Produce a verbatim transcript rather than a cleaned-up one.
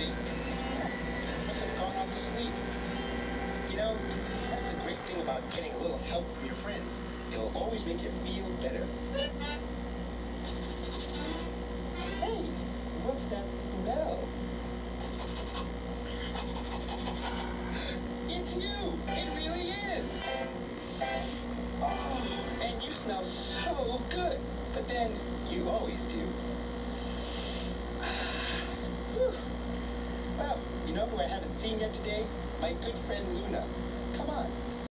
buddy. Huh. Must have gone off to sleep. You know, that's the great thing about getting a little help from your friends. It'll always make you feel better. Hey, what's that smell? It's you! It really is! Oh, and you smell so good. But then, you always do. Whew. Well, you know who I haven't seen yet today? My good friend Luna. Come on.